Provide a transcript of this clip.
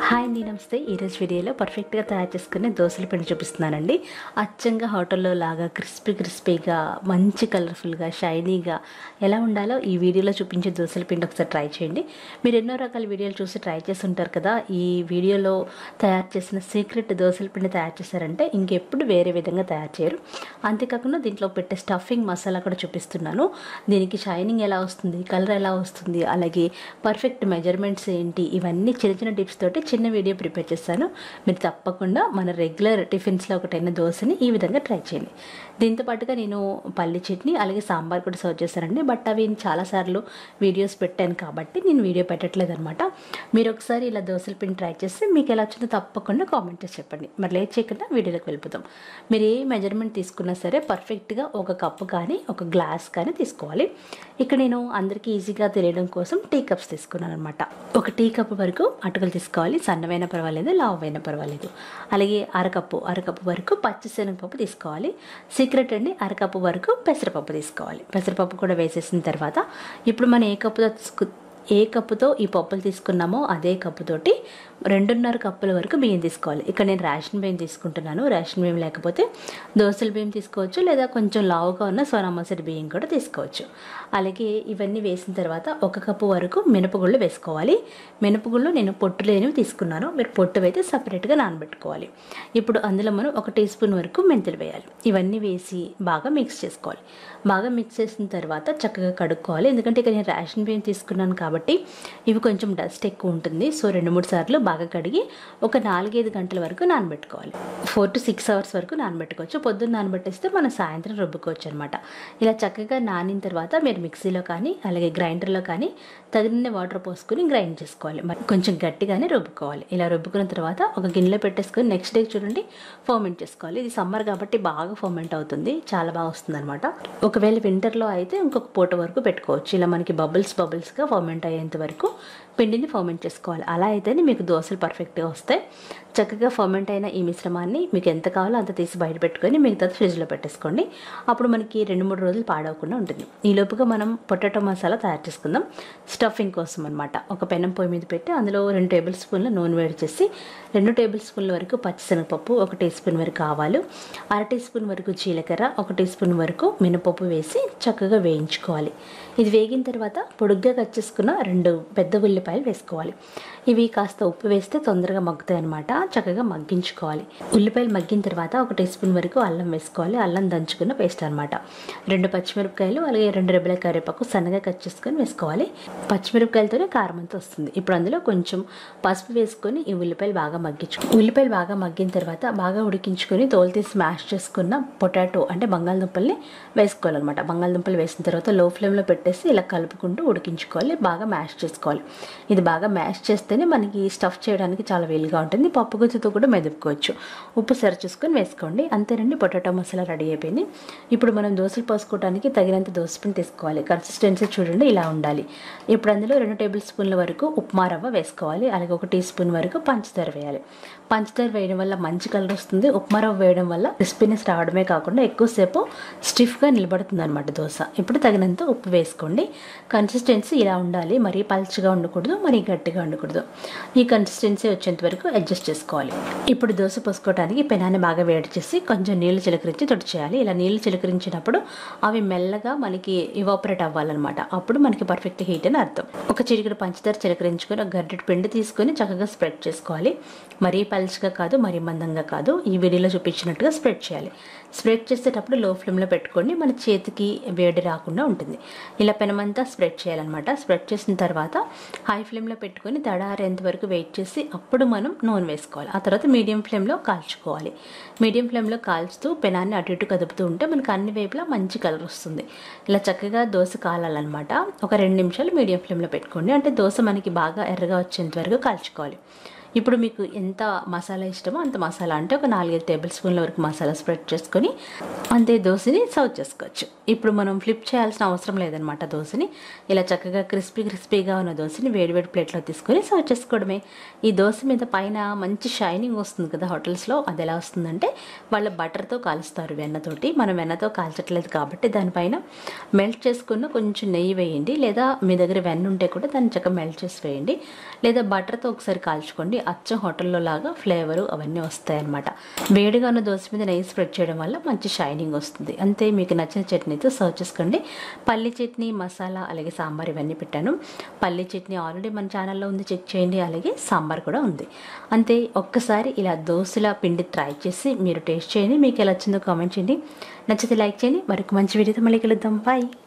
Hi అండి, నమస్తే. ఈరోజు వీడియోలో పర్ఫెక్ట్గా తయారు చేసుకునే దోశల పిండి చూపిస్తున్నానండి. అచ్చంగా హోటల్లో లాగా క్రిస్పీగా మంచి కలర్ఫుల్గా షైనీగా ఎలా ఉండాలో ఈ వీడియోలో చూపించే దోశల పిండి ఒకసారి ట్రై చేయండి. మీరు ఎన్నో రకాల వీడియోలు చూసి ట్రై చేసి ఉంటారు కదా. ఈ వీడియోలో తయారు చేసిన సీక్రెట్ దోశల పిండి తయారు చేశారంటే ఇంకెప్పుడు వేరే విధంగా తయారు చేయరు. అంతేకాకుండా దీంట్లో పెట్టే స్టఫింగ్ మసాలా కూడా చూపిస్తున్నాను. దీనికి షైనింగ్ ఎలా వస్తుంది, కలర్ ఎలా వస్తుంది, అలాగే పర్ఫెక్ట్ మెజర్మెంట్స్ ఏంటి, ఇవన్నీ చిన్న చిన్న టిప్స్ తోటి చిన్న వీడియో ప్రిపేర్ చేస్తాను. మీరు తప్పకుండా మన రెగ్యులర్ టిఫిన్స్లో ఒకటైన దోశని ఈ విధంగా ట్రై చేయండి. దీంతో పాటుగా నేను పల్లి చట్నీ అలాగే సాంబార్ కూడా సర్వ్ చేశానండి. బట్ అవి చాలాసార్లు వీడియోస్ పెట్టాను కాబట్టి నేను వీడియో పెట్టట్లేదు అనమాట. మీరు ఒకసారి ఇలా దోశల పిండి ట్రై చేస్తే మీకు ఎలా వచ్చిందో తప్పకుండా కామెంట్ చేసి చెప్పండి. మరి లేట్ చేయకుండా వీడియోలోకి వెళ్ళిపోతాం. మీరు ఏ మెజర్మెంట్ తీసుకున్నా సరే పర్ఫెక్ట్గా ఒక కప్పు కానీ ఒక గ్లాస్ కానీ తీసుకోవాలి. ఇక్కడ నేను అందరికీ ఈజీగా తెలియడం కోసం టీ కప్స్ తీసుకున్నాను అనమాట. ఒక టీ కప్ వరకు అటుకులు తీసుకోవాలి. సన్నమైన పర్వాలేదు, లావైనా పర్వాలేదు. అలాగే అరకప్పు వరకు పచ్చిశనగపప్పు తీసుకోవాలి. సీక్రెట్ అండి, అరకప్పు వరకు పెసరపప్పు తీసుకోవాలి. పెసరపప్పు కూడా వేసేసిన తర్వాత ఇప్పుడు మనం ఏ కప్పుతో ఈ పప్పులు తీసుకున్నామో అదే కప్పుతోటి 2.5 కప్పుల వరకు బియ్యం తీసుకోవాలి. ఇక్కడ నేను రేషన్ బియ్యం తీసుకుంటున్నాను. రేషన్ బియ్యం లేకపోతే దోసల బియ్యం తీసుకోవచ్చు, లేదా కొంచెం లావుగా ఉన్న సోనా మసూరి బియ్యం కూడా తీసుకోవచ్చు. అలాగే ఇవన్నీ వేసిన తర్వాత 1 కప్పు వరకు మినపగుళ్ళు వేసుకోవాలి. మినపగుళ్ళు నేను పొట్టు లేనివి తీసుకున్నాను. మీరు పొట్టు అయితే సపరేట్గా నానబెట్టుకోవాలి. ఇప్పుడు అందులో మనం 1 టీ స్పూన్ వరకు మెంతులు వేయాలి. ఇవన్నీ వేసి బాగా మిక్స్ చేసుకోవాలి. బాగా మిక్స్ చేసిన తర్వాత చక్కగా కడుక్కోవాలి. ఎందుకంటే ఇక్కడ నేను రేషన్ బియ్యం తీసుకున్నాను కాబట్టి ఇవి కొంచెం డస్ట్ ఎక్కువ ఉంటుంది. సో 2-3 సార్లు బాగా కడిగి ఒక 4-5 గంటల వరకు నానబెట్టుకోవాలి. 4 to 6 hours వరకు నానబెట్టుకోవచ్చు. పొద్దున్న నానబెట్టేస్తే మనం సాయంత్రం రుబ్బుకోవచ్చు అనమాట. ఇలా చక్కగా నానిన తర్వాత మీరు మిక్సీలో కానీ అలాగే గ్రైండర్లో కానీ తగిన వాటర్ పోసుకొని గ్రైండ్ చేసుకోవాలి. మరి కొంచెం గట్టిగానే రుబ్బుకోవాలి. ఇలా రుబ్బుకున్న తర్వాత ఒక గిన్నెలో పెట్టేసుకొని నెక్స్ట్ డే చూడండి ఫర్మెంట్ చేసుకోవాలి. ఇది సమ్మర్ కాబట్టి బాగా ఫర్మెంట్ అవుతుంది, చాలా బాగా వస్తుంది అనమాట. ఒకవేళ వింటర్లో అయితే ఇంకొక పూట వరకు పెట్టుకోవచ్చు. ఇలా మనకి బబుల్స్గా ఫర్మెంట్ అయ్యేంత వరకు పిండిని ఫర్మెంట్ చేసుకోవాలి. అలా అయితేనే మీకు దోశలు పర్ఫెక్ట్గా వస్తాయి. చక్కగా ఫర్మెంట్ అయిన ఈ మిశ్రమాన్ని మీకు ఎంత కావాలో అంత తీసి బయట పెట్టుకొని మిగతా ఫ్రిడ్జ్లో పెట్టేసుకోండి. అప్పుడు మనకి 2-3 రోజులు పాడవకుండా ఉంటుంది. ఈ లోపుగా మనం పొటాటో మసాలా తయారు చేసుకుందాం. స్టఫింగ్ కోసం అనమాట. ఒక పెనం పొయ్యి మీద పెట్టి అందులో 2 టేబుల్ స్పూన్ల నూనె వేడి చేసి 2 టేబుల్ స్పూన్ల వరకు పచ్చిశనగపప్పు, 1 టీ స్పూన్ వరకు ఆవాలు, 1/2 టీ స్పూన్ వరకు జీలకర్ర, 1 టీ స్పూన్ వరకు మినపప్పు వేసి చక్కగా వేయించుకోవాలి. ఇది వేగిన తర్వాత పొడుగ్గా కట్ చేసుకున్న 2 పెద్ద ఉల్లిపాయలు వేసుకోవాలి. ఇవి కాస్త ఉప్పు వేస్తే తొందరగా మగ్గుతాయి అనమాట. చక్కగా మగ్గించుకోవాలి. ఉల్లిపాయలు మగ్గిన తర్వాత 1 టీ స్పూన్ వరకు అల్లం వేసుకోవాలి. అల్లం దంచుకున్న పేస్ట్ అనమాట. 2 పచ్చిమిరపకాయలు అలాగే 2 రెబ్బల కరివేపాకు సన్నగా కట్ చేసుకొని వేసుకోవాలి. పచ్చిమిరపకాయలతోనే కారం అంతా వస్తుంది. ఇప్పుడు అందులో కొంచెం పసుపు వేసుకొని ఈ ఉల్లిపాయలు బాగా ఉల్లిపాయలు బాగా మగ్గిన తర్వాత బాగా ఉడికించుకొని తోలు తీసి మ్యాష్ చేసుకున్న పొటాటో అంటే బంగాళదుంపల్ని వేసుకోవాలన్నమాట. బంగాళదుంపలు వేసిన తర్వాత లో ఫ్లేమ్లో పెట్టేసి ఇలా కలుపుకుంటూ ఉడికించుకోవాలి. బాగా మ్యాష్ చేసుకోవాలి. ఇది బాగా మ్యాష్ చేస్తేనే మనకి స్టఫ్ చేయడానికి చాలా వీలుగా ఉంటుంది. పప్పు గుత్తితో కూడా మెదుపుకోవచ్చు. ఉప్పు సరి చూసుకొని వేసుకోండి. అంతేనండి, పొటాటో మసాలా రెడీ అయిపోయింది. ఇప్పుడు మనం దోశలు పోసుకోవడానికి తగినంత దోసపిండి తీసుకోవాలి. కన్సిస్టెన్సీ చూడండి ఇలా ఉండాలి. ఇప్పుడు అందులో 2 టేబుల్ స్పూన్ల వరకు ఉప్మా రవ్వ వేసుకోవాలి. అలాగే 1 టీ స్పూన్ వరకు పంచదార వేయాలి. పంచదార వేయడం వల్ల మంచి కలర్ వస్తుంది. ఉప్మా రవ్వ వేయడం వల్ల క్రిస్పీనెస్ రావడమే కాకుండా ఎక్కువసేపు స్టిఫ్గా నిలబడుతుంది అనమాట దోశ. ఇప్పుడు తగినంత ఉప్పు వేసుకోండి. కన్సిస్టెన్సీ ఇలా ఉండాలి. మరీ పల్చగా ఉండకూడదు, మరీ గట్టిగా ఉండకూడదు. ఈ కన్సిస్టెన్సీ వచ్చేంత వరకు అడ్జస్ట్ చేసుకోవాలి. ఇప్పుడు దోశ పోసుకోవడానికి పెనాన్ని బాగా వేడి చేసి కొంచెం నీళ్లు చిలకరించి తుడిచేయాలి. ఇలా నీళ్లు చిలకరించినప్పుడు అవి మెల్లగా మనకి ఇవాపరేట్ అవ్వాలన్నమాట. అప్పుడు మనకి పర్ఫెక్ట్ హీట్ అని అర్థం. ఒక చిటికెడు పంచదార చిలకరించుకొని ఒక గరిటెడు పిండి తీసుకొని చక్కగా స్ప్రెడ్ చేసుకోవాలి. మరీ పల్చగా కాదు, మరీ మందంగా కాదు. ఈ వీడియోలో చూపించినట్టుగా స్ప్రెడ్ చేయాలి. స్ప్రెడ్ చేసేటప్పుడు లో ఫ్లేమ్లో పెట్టుకోండి. మన చేతికి వేడి రాకుండా ఉంటుంది. ఇలా పెనమంతా స్ప్రెడ్ చేయాలన్నమాట. స్ప్రెడ్ చేసిన తర్వాత హై ఫ్లేమ్లో పెట్టుకొని తడారేంత వరకు వెయిట్ చేసి అప్పుడు మనం నూనె వేసుకోవాలి. ఆ తర్వాత మీడియం ఫ్లేమ్లో కాల్చుకోవాలి. మీడియం ఫ్లేమ్లో కాల్చుతూ పెనాన్ని అటు ఇటు కదుపుతూ ఉంటే మనకు అన్ని వైపులా మంచి కలర్ వస్తుంది. ఇలా చక్కగా దోశ కాలాలన్నమాట. ఒక 2 నిమిషాలు మీడియం ఫ్లేమ్లో పెట్టుకోండి. అంటే దోశ మనకి బాగా ఎర్రగా వచ్చేంత వరకు కాల్చుకోవాలి. ఇప్పుడు మీకు ఎంత మసాలా ఇష్టమో అంత మసాలా, అంటే ఒక 4-5 టేబుల్ స్పూన్ల వరకు మసాలా స్ప్రెడ్ చేసుకొని అంతే దోశని సర్వ్ చేసుకోవచ్చు. ఇప్పుడు మనం ఫ్లిప్ చేయాల్సిన అవసరం లేదనమాట. దోశని ఇలా చక్కగా క్రిస్పీగా ఉన్న దోశని వేడివేడి ప్లేట్లో తీసుకొని సర్వ్ చేసుకోవడమే. ఈ దోశ మీద పైన మంచి షైనింగ్ వస్తుంది కదా హోటల్స్లో. అది ఎలా వస్తుందంటే వాళ్ళు బటర్తో కాలుస్తారు, వెన్నతోటి. మనం వెన్నతో కాల్చట్లేదు కాబట్టి దానిపైన మెల్ట్ చేసుకున్న కొంచెం నెయ్యి వేయండి, లేదా మీ దగ్గర వెన్న ఉంటే కూడా దాన్ని చక్కగా మెల్ట్ చేసి వేయండి, లేదా బటర్తో ఒకసారి కాల్చుకోండి. అచ్చం హోటల్లో లాగా ఫ్లేవరు అవన్నీ వస్తాయన్నమాట. వేడిగా ఉన్న దోశ మీద నెయ్యి స్ప్రెడ్ చేయడం వల్ల మంచి షైనింగ్ వస్తుంది. అంతే, మీకు నచ్చిన చట్నీతో సర్వ్ చేసుకోండి. పల్లి చట్నీ, మసాలా అలాగే సాంబార్ ఇవన్నీ పెట్టాను. పల్లి చట్నీ ఆల్రెడీ మన ఛానల్లో ఉంది, చెక్ చేయండి. అలాగే సాంబార్ కూడా ఉంది. అంతే, ఒక్కసారి ఇలా దోశల పిండి ట్రై చేసి మీరు టేస్ట్ చేయండి. మీకు ఎలా వచ్చిందో కామెంట్ చేయండి. నచ్చితే లైక్ చేయండి. మరొక మంచి వీడియోతో మళ్ళీ కలుద్దాం. బాయ్.